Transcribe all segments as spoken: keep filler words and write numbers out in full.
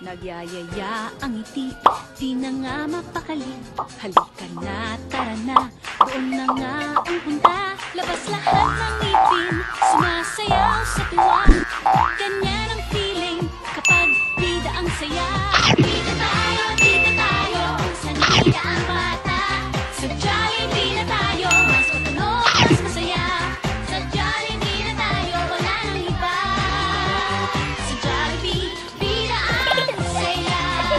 Nagyayaya ang ngiti, di na nga mapakali. Halika na, tara na, doon na nga ang punta. Labas lahat ng ngipin, sumasayaw sa tuwa. Ganyan ang feeling kapag bida ang saya. Bida tayo, bida tayo, kung saan bida ang bata. Sa Jollibee na tayo, mas matunog, mas masaya. Sa Jollibee na tayo, wala nang iba. Sa Jollibee, bida ang saya.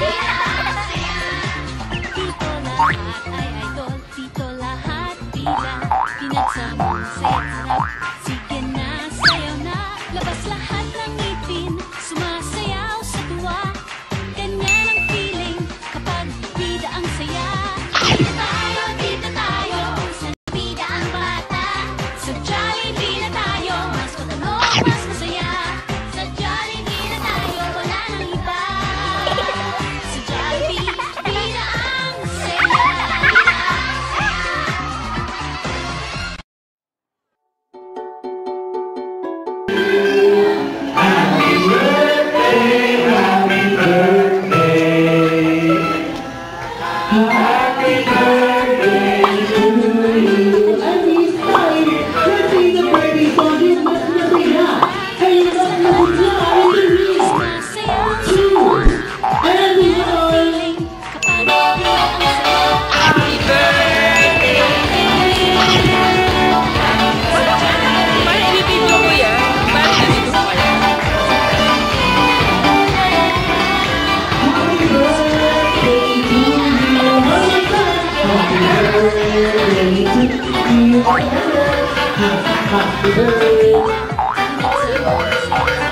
Dito lahat ay idol, dito lahat bida. Pinagsama, saya't sarap, sige na, sayaw na. Labas lahat ng ngipin, sumasayaw sa tuwa. Ganyan ang feeling kapag bida ang saya. Dito tayo, dito tayo, kung saan bida ang bata. Sa Jollibee na tayo, mas matunog, mas masaya. Sa Jollibee na tayo, wala nang iba. Sa Jollibee, bida ang saya. Sumasayaw sa tuwa. Ganyan ang feeling kapag bida ang saya. Parang ibibidyo ko yan. Parang nandito ko kaya. Happy birthday.